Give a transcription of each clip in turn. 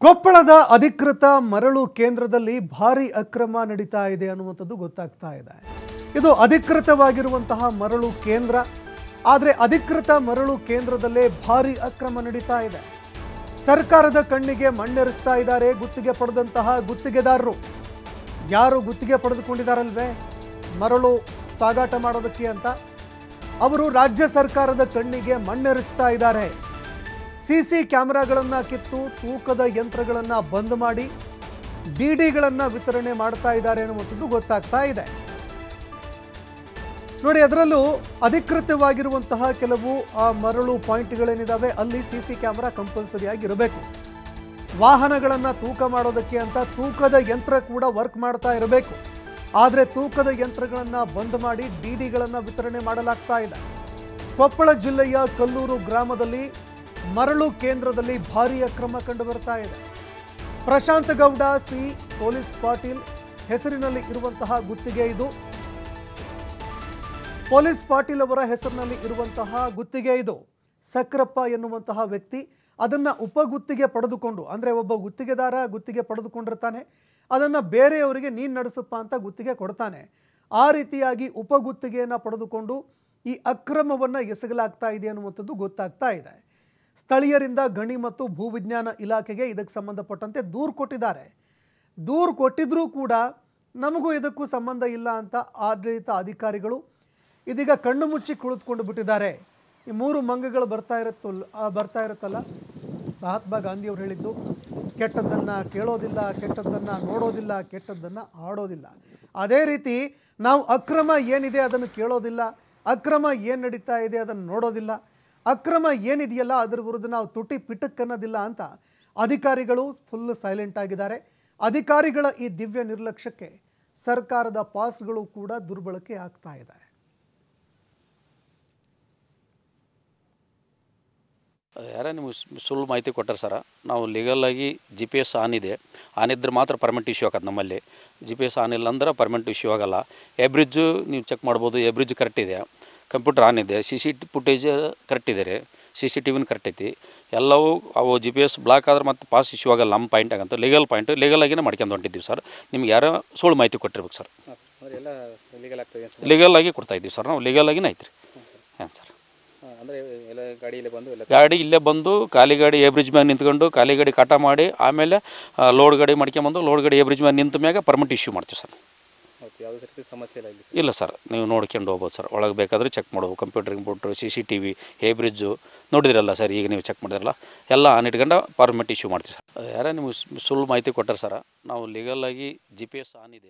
ಕೊಪ್ಪಳದ ಅಧಿಕೃತ ಮರಳು ಕೇಂದ್ರದಲ್ಲಿ ಭಾರಿ ಅಕ್ರಮ ನಡೀತಾ ಇದೆ ಅನ್ನುವಂಥದ್ದು ಗೊತ್ತಾಗ್ತಾ ಇದೆ. ಇದು ಅಧಿಕೃತವಾಗಿರುವಂತಹ ಮರಳು ಕೇಂದ್ರ, ಆದರೆ ಅಧಿಕೃತ ಮರಳು ಕೇಂದ್ರದಲ್ಲೇ ಭಾರಿ ಅಕ್ರಮ ನಡೀತಾ ಇದೆ. ಸರ್ಕಾರದ ಕಣ್ಣಿಗೆ ಮಣ್ಣೆರಿಸ್ತಾ ಇದ್ದಾರೆ ಗುತ್ತಿಗೆ ಪಡೆದಂತಹ ಗುತ್ತಿಗೆದಾರರು. ಯಾರು ಗುತ್ತಿಗೆ ಪಡೆದುಕೊಂಡಿದ್ದಾರಲ್ವೇ ಮರಳು ಸಾಗಾಟ ಮಾಡೋದಕ್ಕೆ ಅಂತ, ಅವರು ರಾಜ್ಯ ಸರ್ಕಾರದ ಕಣ್ಣಿಗೆ ಮಣ್ಣೆರಿಸ್ತಾ ಇದ್ದಾರೆ. ಸಿಸಿ ಕ್ಯಾಮೆರಾಗಳನ್ನು ಕಿತ್ತು ತೂಕದ ಯಂತ್ರಗಳನ್ನು ಬಂದ್ ಮಾಡಿ ಡಿಡಿಗಳನ್ನು ವಿತರಣೆ ಮಾಡ್ತಾ ಇದ್ದಾರೆ ಅನ್ನುವಂಥದ್ದು ಗೊತ್ತಾಗ್ತಾ ಇದೆ. ನೋಡಿ, ಅದರಲ್ಲೂ ಅಧಿಕೃತವಾಗಿರುವಂತಹ ಕೆಲವು ಮರಳು ಪಾಯಿಂಟ್ಗಳೇನಿದ್ದಾವೆ ಅಲ್ಲಿ ಸಿಸಿ ಕ್ಯಾಮೆರಾ ಕಂಪಲ್ಸರಿ ಆಗಿರಬೇಕು. ವಾಹನಗಳನ್ನು ತೂಕ ಮಾಡೋದಕ್ಕೆ ಅಂತ ತೂಕದ ಯಂತ್ರ ಕೂಡ ವರ್ಕ್ ಮಾಡ್ತಾ ಇರಬೇಕು. ಆದರೆ ತೂಕದ ಯಂತ್ರಗಳನ್ನು ಬಂದ್ ಮಾಡಿ ಡಿಡಿಗಳನ್ನು ವಿತರಣೆ ಮಾಡಲಾಗ್ತಾ ಇದೆ. ಕೊಪ್ಪಳ ಜಿಲ್ಲೆಯ ಕಲ್ಲೂರು ಗ್ರಾಮದಲ್ಲಿ ಮರಳು ಕೇಂದ್ರದಲ್ಲಿ ಭಾರೀ ಅಕ್ರಮ ಕಂಡು ಬರ್ತಾ ಇದೆ. ಪ್ರಶಾಂತ ಗೌಡ ಸಿ ಪೊಲೀಸ್ ಪಾಟೀಲ್ ಹೆಸರಿನಲ್ಲಿ ಇರುವಂತಹ ಗುತ್ತಿಗೆ ಇದು. ಪೊಲೀಸ್ ಪಾಟೀಲ್ ಅವರ ಹೆಸರಿನಲ್ಲಿ ಇರುವಂತಹ ಗುತ್ತಿಗೆ ಇದು. ಸಕ್ರಪ್ಪ ಎನ್ನುವಂತಹ ವ್ಯಕ್ತಿ ಅದನ್ನು ಉಪಗುತ್ತಿಗೆ ಪಡೆದುಕೊಂಡು, ಅಂದರೆ ಒಬ್ಬ ಗುತ್ತಿಗೆದಾರ ಗುತ್ತಿಗೆ ಪಡೆದುಕೊಂಡಿರ್ತಾನೆ, ಅದನ್ನು ಬೇರೆಯವರಿಗೆ ನೀನು ನಡೆಸಪ್ಪ ಅಂತ ಗುತ್ತಿಗೆ ಕೊಡ್ತಾನೆ. ಆ ರೀತಿಯಾಗಿ ಉಪಗುತ್ತಿಗೆಯನ್ನು ಪಡೆದುಕೊಂಡು ಈ ಅಕ್ರಮವನ್ನು ಎಸಗಲಾಗ್ತಾ ಇದೆ ಅನ್ನುವಂಥದ್ದು ಗೊತ್ತಾಗ್ತಾ ಇದೆ. ಸ್ಥಳೀಯರಿಂದ ಗಣಿ ಮತ್ತು ಭೂವಿಜ್ಞಾನ ಇಲಾಖೆಗೆ ಇದಕ್ಕೆ ಸಂಬಂಧಪಟ್ಟಂತೆ ದೂರು ಕೊಟ್ಟಿದ್ದಾರೆ. ದೂರು ಕೊಟ್ಟಿದ್ರೂ ಕೂಡ ನಮಗೂ ಇದಕ್ಕೂ ಸಂಬಂಧ ಇಲ್ಲ ಅಂತ ಆಡಳಿತ ಅಧಿಕಾರಿಗಳು ಇದೀಗ ಕಣ್ಣು ಮುಚ್ಚಿ ಕುಳಿತುಕೊಂಡು ಬಿಟ್ಟಿದ್ದಾರೆ. ಈ ಮೂರು ಮಂಗಗಳು ಬರ್ತಾ ಇರುತ್ತಲ್ಲ, ಮಹಾತ್ಮ ಗಾಂಧಿಯವರು ಹೇಳಿದ್ದು, ಕೆಟ್ಟದ್ದನ್ನು ಕೇಳೋದಿಲ್ಲ, ಕೆಟ್ಟದ್ದನ್ನು ನೋಡೋದಿಲ್ಲ, ಕೆಟ್ಟದ್ದನ್ನು ಆಡೋದಿಲ್ಲ. ಅದೇ ರೀತಿ ನಾವು ಅಕ್ರಮ ಏನಿದೆ ಅದನ್ನು ಕೇಳೋದಿಲ್ಲ, ಅಕ್ರಮ ಏನು ನಡೀತಾ ಇದೆ ಅದನ್ನು ನೋಡೋದಿಲ್ಲ, ಅಕ್ರಮ ಏನಿದೆಯಲ್ಲ ಅದರ ವಿರುದ್ಧ ನಾವು ತುಟಿ ಪಿಟಕ್ಕನ್ನೋದಿಲ್ಲ ಅಂತ ಅಧಿಕಾರಿಗಳು ಫುಲ್ ಸೈಲೆಂಟ್ ಆಗಿದ್ದಾರೆ. ಅಧಿಕಾರಿಗಳ ಈ ದಿವ್ಯ ನಿರ್ಲಕ್ಷ್ಯಕ್ಕೆ ಸರ್ಕಾರದ ಪಾಸ್ಗಳು ಕೂಡ ದುರ್ಬಳಕೆ ಆಗ್ತಾ ಇದೆ. ಯಾರೇ ನಿಮಗೆ ಸುಳ್ಳು ಮಾಹಿತಿ ಕೊಟ್ಟರು ಸರ. ನಾವು ಲೀಗಲಾಗಿ GPS ಆನ್ ಇದೆ, ಆನ್ ಇದ್ದರೆ ಮಾತ್ರ ಪರ್ಮನೆಂಟ್ ಇಶ್ಯೂ ಆಗತ್ತೆ. ನಮ್ಮಲ್ಲಿ GPS ಆನ್ ಇಲ್ಲ ಅಂದ್ರೆ ಪರ್ಮನೆಂಟ್ ಇಶ್ಯೂ ಆಗೋಲ್ಲ. ಎಬ್ರಿಡ್ಜು ನೀವು ಚೆಕ್ ಮಾಡ್ಬೋದು, ಎಬ್ರಿಡ್ಜ್ ಕರೆಕ್ಟ್ ಇದೆ, ಕಂಪ್ಯೂಟರ್ ಆನ್ ಇದೆ, CCTV ಫುಟೇಜ್ ಕರೆಕ್ಟ್ ಇದೆ ರೀ, CCTV ಕರೆಕ್ಟ್ ಐತಿ. ಎಲ್ಲವೂ ಅವು GPS ಬ್ಲಾಕ್ ಆದ್ರೆ ಮತ್ತೆ ಪಾಸ್ ಇಶ್ಯೂ ಆಗಲ್ಲ. ನಮ್ಮ ಪಾಯಿಂಟ್ ಆಗಂತ ಲೀಗಲ್ ಪಾಯಿಂಟ್ ಲೀಗಲಾಗಿನೇ ಮಾಡ್ಕೊಂಡು ಹೊಂಟಿದ್ದೀವಿ ಸರ್. ನಿಮ್ಗೆ ಯಾರೋ ಸುಳ್ಳು ಮಾಹಿತಿ ಕೊಟ್ಟಿರ್ಬೇಕು ಸರ್. ಲೀಗಲಾಗಿ ಕೊಡ್ತಾಯಿದ್ದೀವಿ ಸರ್, ನಾವು ಲೀಗಲಾಗಿನೇ ಐತ್ರಿ. ಹಾಂ ಸರ್. ಅಂದರೆ ಎಲ್ಲ ಗಾಡಿ ಇಲ್ಲೇ ಬಂದು ಖಾಲಿ ಗಾಡಿ ಎ ಬ್ರಿಡ್ಜ್ ಮ್ಯಾಗ ನಿಂತ್ಕೊಂಡು ಖಾಲಿ ಗಾಡಿ ಕಾಟ ಮಾಡಿ ಆಮೇಲೆ ಲೋಡ್ ಗಾಡಿ ಮಾಡ್ಕೊಂಬಂದು ಲೋಡ್ ಗಾಡಿ ಎ ಬ್ರಿಡ್ಜ್ ಮ್ಯಾಗ ನಿಂತ ಮ್ಯಾಗ ಪರ್ಮಿಟ್ ಇಶ್ಯೂ ಮಾಡ್ತೀವಿ ಸರ್. ಯಾವುದೇ ರೀತಿ ಸಮಸ್ಯೆ ಇಲ್ಲ ಸರ್, ನೀವು ನೋಡ್ಕೊಂಡು ಹೋಗ್ಬೋದು ಸರ್. ಒಳಗೆ ಬೇಕಾದರೆ ಚೆಕ್ ಮಾಡ್ಬೋದು. ಕಂಪ್ಯೂಟರ್ ಇಂಪ್ಯೂಟ್ರು, CCTV, ಎ ಬ್ರಿಡ್ಜು ನೋಡಿದ್ರಲ್ಲ ಸರ್, ಈಗ ನೀವು ಚೆಕ್ ಮಾಡಿದ್ರಲ್ಲ, ಎಲ್ಲ ಆನ್ ಇಟ್ಕೊಂಡು ಪರ್ಮಿಟ್ ಇಶ್ಯೂ ಮಾಡ್ತೀವಿ ಸರ್. ಯಾರೇ ನಿಮಗೆ ಸುಳ್ಳು ಮಾಹಿತಿ ಕೊಟ್ಟರು ಸರ. ನಾವು ಲೀಗಲಾಗಿ GPS ಆನ್ ಇದೆ.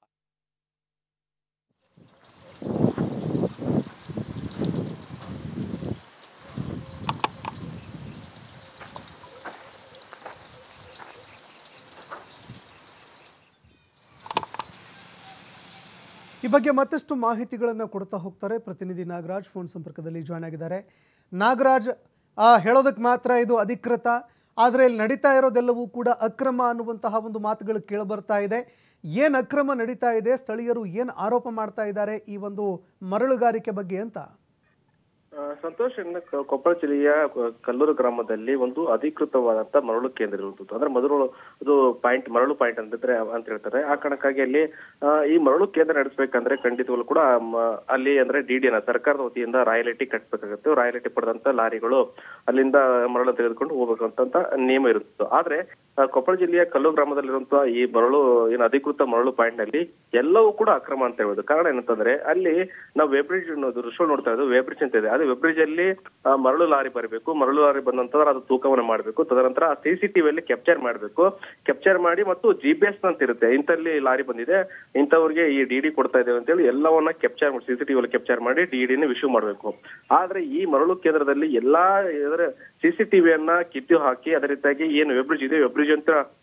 ಈ ಬಗ್ಗೆ ಮತ್ತಷ್ಟು ಮಾಹಿತಿಗಳನ್ನು ಕೊಡ್ತಾ ಹೋಗ್ತಾರೆ ಪ್ರತಿನಿಧಿ ನಾಗರಾಜ್. ಫೋನ್ ಸಂಪರ್ಕದಲ್ಲಿ ಜಾಯ್ನ್ ಆಗಿದ್ದಾರೆ. ನಾಗರಾಜ್, ಹೇಳೋದಕ್ಕೆ ಮಾತ್ರ ಇದು ಅಧಿಕೃತ, ಆದರೆ ಇಲ್ಲಿ ನಡೀತಾ ಇರೋದೆಲ್ಲವೂ ಕೂಡ ಅಕ್ರಮ ಅನ್ನುವಂತಹ ಒಂದು ಮಾತುಗಳು ಕೇಳಿಬರ್ತಾ ಇದೆ. ಏನು ಅಕ್ರಮ ನಡೀತಾ ಇದೆ, ಸ್ಥಳೀಯರು ಏನು ಆರೋಪ ಮಾಡ್ತಾ ಇದ್ದಾರೆ ಈ ಒಂದು ಮರಳುಗಾರಿಕೆ ಬಗ್ಗೆ ಅಂತ? ಸಂತೋಷ್, ಕೊಪ್ಪಳ ಜಿಲ್ಲೆಯ ಕಲ್ಲೂರು ಗ್ರಾಮದಲ್ಲಿ ಒಂದು ಅಧಿಕೃತವಾದಂತ ಮರಳು ಕೇಂದ್ರ ಇರುವಂತದ್ದು. ಅಂದ್ರೆ ಅದು ಮರಳು ಪಾಯಿಂಟ್ ಅಂತ ಹೇಳ್ತಾರೆ. ಆ ಕಾರಣಕ್ಕಾಗಿ ಅಲ್ಲಿ ಈ ಮರಳು ಕೇಂದ್ರ ನಡೆಸಬೇಕಂದ್ರೆ ಖಂಡಿತವಾಗ್ಲೂ ಕೂಡ ಅಲ್ಲಿ ಅಂದ್ರೆ DD ಸರ್ಕಾರದ ವತಿಯಿಂದ ರಾಯಲ್ಟಿ ಕಟ್ಟಬೇಕಾಗುತ್ತೆ. ರಾಯಲ್ಟಿ ಪಡೆದಂತ ಲಾರಿಗಳು ಅಲ್ಲಿಂದ ಮರಳು ತೆಗೆದುಕೊಂಡು ಹೋಗ್ಬೇಕಂತ ನಿಯಮ ಇರುತ್ತದೆ. ಆದ್ರೆ ಕೊಪ್ಪಳ ಜಿಲ್ಲೆಯ ಕಲ್ಲೂರು ಗ್ರಾಮದಲ್ಲಿರುವಂತಹ ಈ ಏನು ಅಧಿಕೃತ ಮರಳು ಪಾಯಿಂಟ್ ನಲ್ಲಿ ಎಲ್ಲವೂ ಕೂಡ ಅಕ್ರಮ ಅಂತ ಹೇಳ್ಬೋದು. ಕಾರಣ ಏನಂತಂದ್ರೆ ಅಲ್ಲಿ ನಾವು ವೆಬ್ರಿಡ್ಜ್ ದೃಶ್ಯ ನೋಡ್ತಾ ಇದ್ದೀವಿ. ವೆಬ್ರಿಡ್ಜ್ ಅಂತ ಇದೆ, ಅದು ವೆಬ್ರಿಡ್ಜ್ ಅಲ್ಲಿ ಮರಳು ಲಾರಿ ಬರಬೇಕು. ಮರಳು ಲಾರಿ ಬಂದ ನಂತರ ಅದು ತೂಕವನ್ನು ಮಾಡಬೇಕು. ತದನಂತರ CCTV ಅಲ್ಲಿ ಕ್ಯಾಪ್ಚರ್ ಮಾಡಬೇಕು. ಕ್ಯಾಪ್ಚರ್ ಮಾಡಿ ಮತ್ತು GPS ಅಂತ ಇರುತ್ತೆ, ಇಂಥಲ್ಲಿ ಲಾರಿ ಬಂದಿದೆ, ಇಂಥವ್ರಿಗೆ ಈ DD ಕೊಡ್ತಾ ಇದ್ದೇವೆ ಅಂತ ಹೇಳಿ ಎಲ್ಲವನ್ನ ಕ್ಯಾಪ್ಚರ್ ಮಾಡಿ CCTV ಅಲ್ಲಿ ಕ್ಯಾಪ್ಚರ್ ಮಾಡಿ DD ಇಶ್ಯೂ ಮಾಡಬೇಕು. ಆದ್ರೆ ಈ ಮರಳು ಕೇಂದ್ರದಲ್ಲಿ ಎಲ್ಲಾ CCTV ಕಿತ್ತು ಹಾಕಿ ಅದೇ ರೀತಿಯಾಗಿ ಏನು ವೆಬ್ರಿಡ್ಜ್ ಇದೆ, ವೆಬ್ರಿಡ್ಜ್ ಅಂತ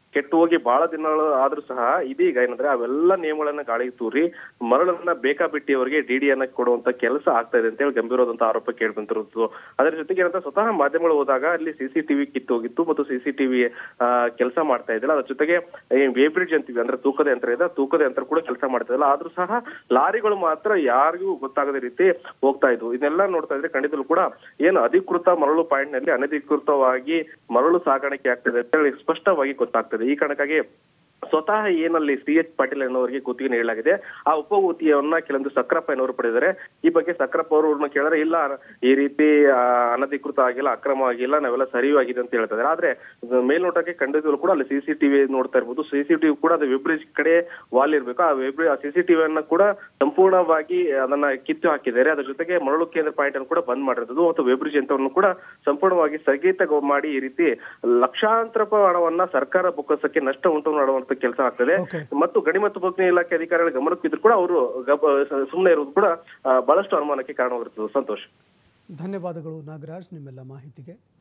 ಕೆಟ್ಟು ಹೋಗಿ ಬಹಳ ದಿನಗಳು ಆದ್ರೂ ಸಹ ಇದೀಗ ಏನಂದ್ರೆ ಅವೆಲ್ಲ ನಿಯಮಗಳನ್ನ ಗಾಳಿಗೆ ತೂರಿ ಮರಳನ್ನ ಬೇಕಾಬಿಟ್ಟಿಯವರಿಗೆ ಡಿಡಿಯನ್ನ ಕೊಡುವಂತ ಕೆಲಸ ಆಗ್ತಾ ಇದೆ ಅಂತ ಹೇಳಿ ಗಂಭೀರವಾದಂತ ಆರೋಪ ಕೇಳಿ ಬಂದಿರುವುದು. ಅದರ ಜೊತೆಗೆ ಏನಂತ ಸ್ವತಃ ಮಾಧ್ಯಮಗಳು ಹೋದಾಗ ಅಲ್ಲಿ ಸಿಸಿಟಿವಿ ಕಿತ್ತೋಗಿತ್ತು ಮತ್ತು ಸಿಸಿಟಿವಿ ಕೆಲಸ ಮಾಡ್ತಾ ಇದ್ದಿಲ್ಲ. ಅದ್ರ ಜೊತೆಗೆ ವೇಬ್ರಿಡ್ಜ್ ಅಂತೀವಿ ಅಂದ್ರೆ ತೂಕದ ಯಂತ್ರ ಇದೆ, ತೂಕದ ಯಂತ್ರ ಕೂಡ ಕೆಲಸ ಮಾಡ್ತಾ ಇದ್ದಿಲ್ಲ. ಆದ್ರೂ ಸಹ ಲಾರಿಗಳು ಮಾತ್ರ ಯಾರಿಗೂ ಗೊತ್ತಾಗದ ರೀತಿ ಹೋಗ್ತಾ ಇದ್ವು. ಇದನ್ನೆಲ್ಲ ನೋಡ್ತಾ ಇದ್ರೆ ಖಂಡಿತಲೂ ಕೂಡ ಏನು ಅಧಿಕೃತ ಮರಳು ಪಾಯಿಂಟ್ ನಲ್ಲಿ ಅನಧಿಕೃತವಾಗಿ ಮರಳು ಸಾಗಾಣಿಕೆ ಆಗ್ತದೆ ಅಂತ ಹೇಳಿ ಸ್ಪಷ್ಟವಾಗಿ ಗೊತ್ತಾಗ್ತದೆ. ಈ ಕಾರಣಕ್ಕಾಗಿ ಸ್ವತಃ ಏನಲ್ಲಿ CH ಪಾಟೀಲ್ ಎನ್ನುವರಿಗೆ ಗುತ್ತಿಗೆ ನೀಡಲಾಗಿದೆ. ಆ ಉಪಗುತ್ತಿಗೆಯನ್ನ ಕೆಲವೊಂದು ಸಕ್ರಪ್ಪ ಎನ್ನುವರು ಪಡೆದಿದ್ದಾರೆ. ಈ ಬಗ್ಗೆ ಸಕ್ರಪ್ಪ ಅವರನ್ನ ಕೇಳಿದ್ರೆ ಇಲ್ಲ ಈ ರೀತಿ ಅನಧಿಕೃತ ಆಗಿಲ್ಲ, ಅಕ್ರಮ ಆಗಿಲ್ಲ, ನಾವೆಲ್ಲ ಸರಿಯಾಗಿದೆ ಅಂತ ಹೇಳ್ತಾ ಇದ್ದಾರೆ. ಆದ್ರೆ ಮೇಲ್ನೋಟಕ್ಕೆ ಖಂಡಿತಲು ಕೂಡ ಅಲ್ಲಿ CCTV ನೋಡ್ತಾ ಇರ್ಬೋದು. CCTV ಕೂಡ ಅದು ವೆಬ್ರಿಡ್ಜ್ ಕಡೆ ವಾಲ್ ಇರ್ಬೇಕು. ಆ CCTV ಅನ್ನ ಕೂಡ ಸಂಪೂರ್ಣವಾಗಿ ಅದನ್ನ ಕಿತ್ತು ಹಾಕಿದ್ದಾರೆ. ಅದ್ರ ಜೊತೆಗೆ ಮರಳು ಕೇಂದ್ರ ಪಾಯಿಂಟ್ ಅನ್ನು ಕೂಡ ಬಂದ್ ಮಾಡಿರೋದು ಮತ್ತು ವೆಬ್ರಿಡ್ಜ್ ಯಂತ್ರವನ್ನು ಕೂಡ ಸಂಪೂರ್ಣವಾಗಿ ಸ್ಥಗಿತ ಮಾಡಿ ಈ ರೀತಿ ಲಕ್ಷಾಂತರ ರೂಪಾಯಿ ಹಣವನ್ನ ಸರ್ಕಾರ ಬೊಕ್ಕಸಕ್ಕೆ ನಷ್ಟ ಉಂಟು ಮಾಡುವಂತ ಕೆಲಸ ಆಗ್ತದೆ. ಮತ್ತು ಗಣಿ ಮತ್ತು ಭೂಮಿ ಇಲಾಖೆ ಅಧಿಕಾರಿಗಳ ಗಮನಕ್ಕಿದ್ರು ಕೂಡ ಅವರು ಸುಮ್ಮನೆ ಇರುವುದು ಕೂಡ ಬಹಳಷ್ಟು ಅನುಮಾನಕ್ಕೆ ಕಾರಣವಾಗಿರ್ತದೆ. ಸಂತೋಷ್, ಧನ್ಯವಾದಗಳು ನಾಗರಾಜ್ ನಿಮ್ಮೆಲ್ಲ ಮಾಹಿತಿಗೆ.